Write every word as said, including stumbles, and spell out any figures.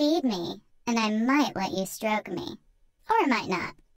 feed me, and I might let you stroke me. Or I might not.